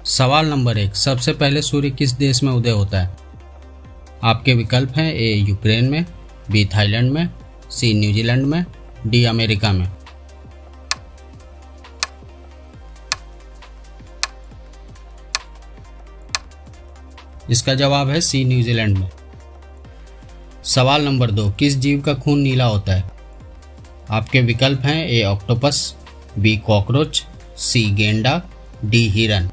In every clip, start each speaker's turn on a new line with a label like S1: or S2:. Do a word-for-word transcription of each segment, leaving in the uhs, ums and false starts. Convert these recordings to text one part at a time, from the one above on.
S1: सवाल नंबर एक, सबसे पहले सूर्य किस देश में उदय होता है? आपके विकल्प हैं ए यूक्रेन में, बी थाईलैंड में, सी न्यूजीलैंड में, डी अमेरिका में। इसका जवाब है सी न्यूजीलैंड में। सवाल नंबर दो, किस जीव का खून नीला होता है? आपके विकल्प हैं A octopus, B cockroach, C गेंडा, डी हिरन।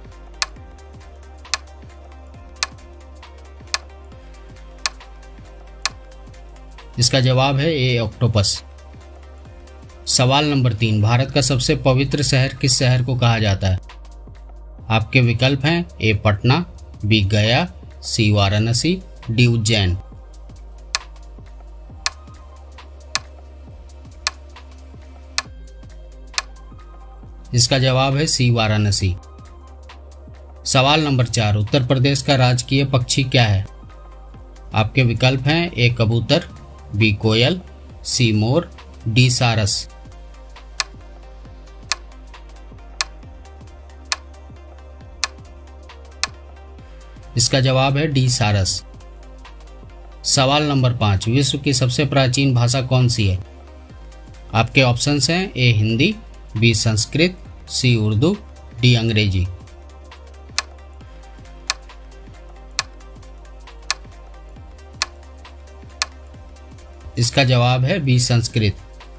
S1: इसका जवाब है ए ऑक्टोपस। सवाल नंबर तीन, भारत का सबसे पवित्र शहर किस शहर को कहा जाता है? आपके विकल्प हैं ए पटना, बी गया, सी वाराणसी, डी उज्जैन। इसका जवाब है सी वाराणसी। सवाल नंबर चार, उत्तर प्रदेश का राजकीय पक्षी क्या है? आपके विकल्प हैं ए कबूतर, बी कोयल, सी मोर, डी सारस। इसका जवाब है डी सारस। सवाल नंबर पाँच, विश्व की सबसे प्राचीन भाषा कौन सी है? आपके ऑप्शंस हैं A Hindi, B Sanskrit, C Urdu, D अंग्रेजी। इसका जवाब है बी संस्कृत।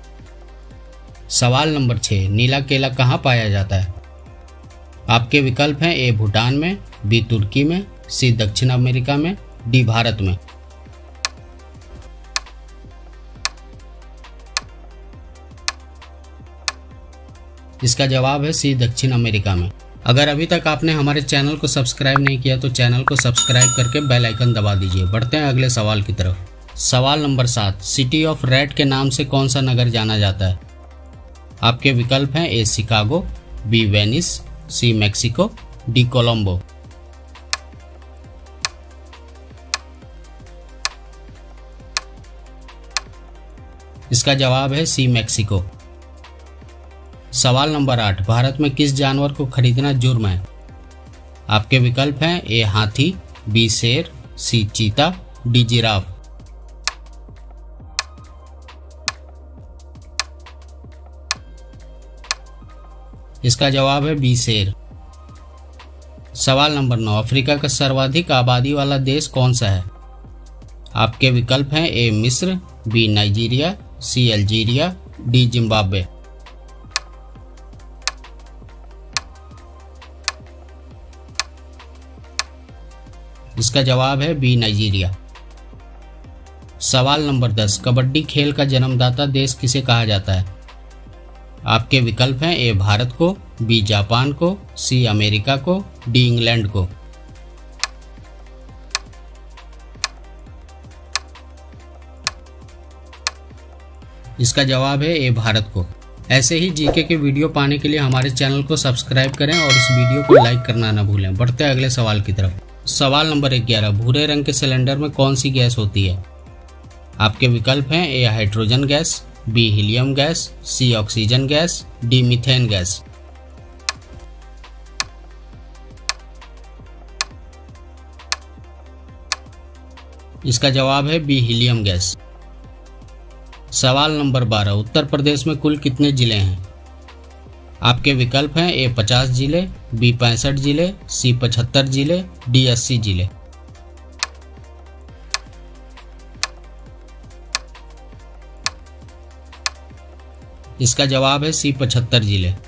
S1: सवाल नंबर छः, नीला केला कहाँ पाया जाता है? आपके विकल्प हैं ए भूटान में, बी तुर्की में, सी दक्षिण अमेरिका में, डी भारत में। इसका जवाब है सी दक्षिण अमेरिका में। अगर अभी तक आपने हमारे चैनल को सब्सक्राइब नहीं किया तो चैनल को सब्सक्राइब करके बेल आइकन दबा दीजिए। बढ़ते हैं अगले सवाल की तरफ। सवाल नंबर सात, सिटी ऑफ रेड के नाम से कौन सा नगर जाना जाता है? आपके विकल्प हैं A Chicago, B Venice, C Mexico, D Colombo. इसका जवाब है सी मैक्सिको। सवाल नंबर आठ, भारत में किस जानवर को खरीदना जुर्म है? आपके विकल्प हैं ए हाथी, बी शेर, सी चीता, डी जिराफ। इसका जवाब है बी शेर। सवाल नंबर नौ, अफ्रीका का सर्वाधिक आबादी वाला देश कौन सा है? आपके विकल्प हैं ए मिस्र, B Nigeria, C Algeria, D Zimbabwe. इसका जवाब है बी नाइजीरिया। सवाल नंबर दस, कबड्डी खेल का जन्मदाता देश किसे कहा जाता है? आपके विकल्प हैं ए भारत को, बी जापान को, सी अमेरिका को, डी इंग्लैंड को। इसका जवाब है ए भारत को। ऐसे ही जीके के वीडियो पाने के लिए हमारे चैनल को सब्सक्राइब करें और इस वीडियो को लाइक करना न भूलें। बढ़ते हैं अगले सवाल की तरफ। सवाल नंबर ग्यारह, भूरे रंग के सिलेंडर में कौन सी गैस होती है? आपके विकल्प हैं A hydrogen gas, B helium gas, C oxygen gas, D methane gas. इसका जवाब है बी हीलियम गैस। सवाल नंबर बारह, उत्तर प्रदेश में कुल कितने जिले हैं? आपके विकल्प हैं ए पचास जिले, बी पैंसठ जिले, सी पचहत्तर जिले, डी अस्सी जिले। इसका जवाब है सी पचहत्तर जिले।